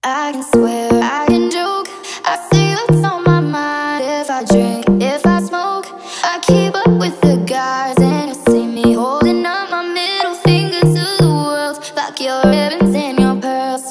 I can swear, I can joke, I say what's on my mind. If I drink, if I smoke, I keep up with the guys. And you see me holding up my middle finger to the world. Fuck your ribbons and your pearls.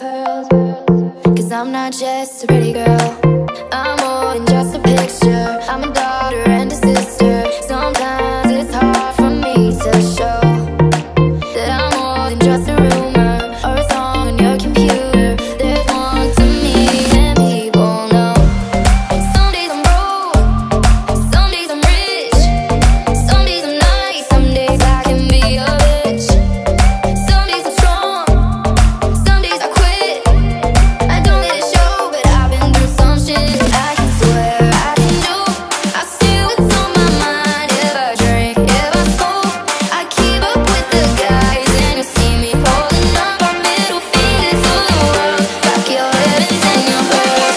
Cause I'm not just a pretty girl, I'm more than just a picture. I'm a daughter and a sister. Sometimes it's hard for me to show that I'm more than just a rumor or a song on your computer. There's more to me than people know. Some days I'm broke, some days I'm rich, some days I'm nice, some days I can be a bitch. Some days I'm strong, some days I quit. I don't let it show, but I've been through some shit. I can swear, I can joke, I say what's on my mind. If I drink, if I smoke, I keep up with the guys. And you see me holding up my middle finger to the world. Rock your ribbons and your pearls.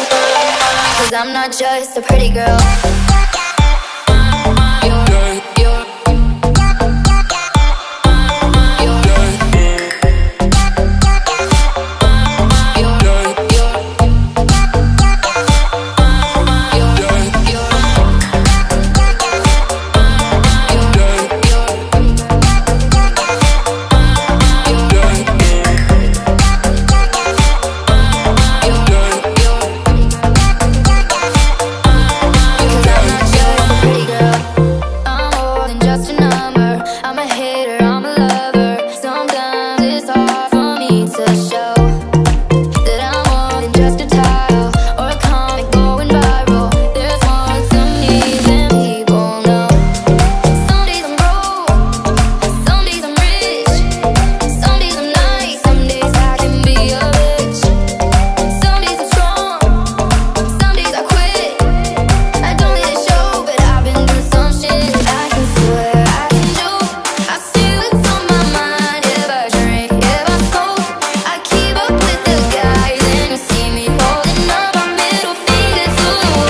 Cause I'm not just a pretty girl.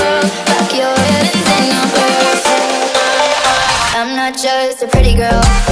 I'm not just a pretty girl.